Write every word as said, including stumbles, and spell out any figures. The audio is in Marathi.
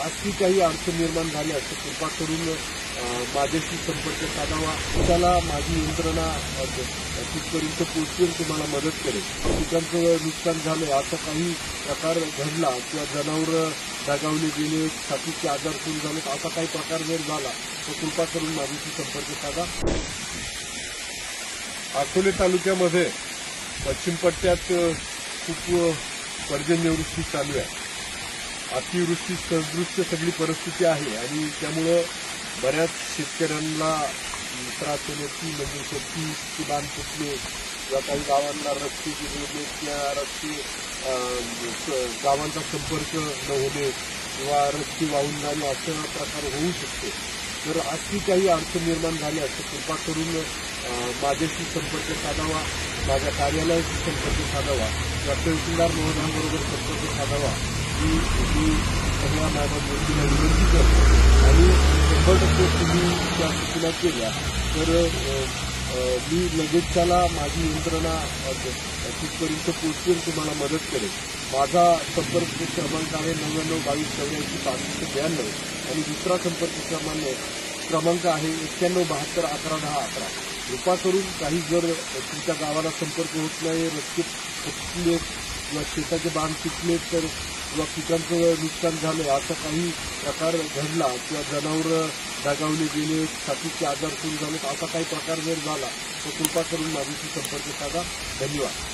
आणखी काही अडचण निर्माण झाली तर कृपा करून माझ्याशी संपर्क साधावा. त्याला माझी यंत्रणा तिथपर्यंत पोहोचून तुम्हाला मदत करेल. पिकांचं नुकसान झालं, असा काही प्रकार घडला किंवा जनावरं दगावले गेले, साथीचे आजार सुरू झाले, असा काही प्रकार जर झाला तर कृपा करून माझ्याशी संपर्क साधा. अकोले तालुक्यामध्ये पश्चिम पट्ट्यात खूप पर्जन्यवृष्टी चालू आहे. अतिवृष्टी सदृश्य सगळी परिस्थिती आहे आणि त्यामुळं बऱ्याच शेतकऱ्यांना त्रास होण्याची म्हणजे शेतीची बांध फुटणे किंवा काही गावांना रस्ते गिरवणे किंवा रस्ते गावांचा संपर्क न होणे किंवा रस्ते वाहून जाणे अशा प्रकार होऊ शकते. तर अशी काही अडचण निर्माण झाल्या तर कृपा करून माझ्याशी संपर्क साधावा, माझ्या कार्यालयाशी संपर्क साधावा किंवा तहसीलदार महोदयांबरोबर संपर्क साधावा ही मी सगळ्या माझ्या गोष्टीला विनंती करतो. आणि शंभर टक्के तुम्ही त्या सूचना केल्या तर मी लगेच त्याला माझी यंत्रणा तिथपर्यंत पोहोचून तुम्हाला मदत करेल. माझा संपर्क क्रमांक आहे नव्याण्णव बावीस चौऱ्याऐंशी पासष्ट ब्याण्णव आणि दुसरा संपर्क क्रमांक क्रमांक आहे एक्क्याण्णव बहात्तर अकरा दहा अकरा. कृपा करून काही जर तुमच्या गावाला संपर्क होत नाही, रस्ते फुटले किंवा शेताचे बांध तुटले तर किंवा पिकांचं नुकसान झालं, असा काही प्रकार घडला किंवा जनावरं दगावले गेले, साथीचे आजार सुरू झाले, असा काही प्रकार जर झाला तर कृपा करून माझ्याशी संपर्क साधा. धन्यवाद.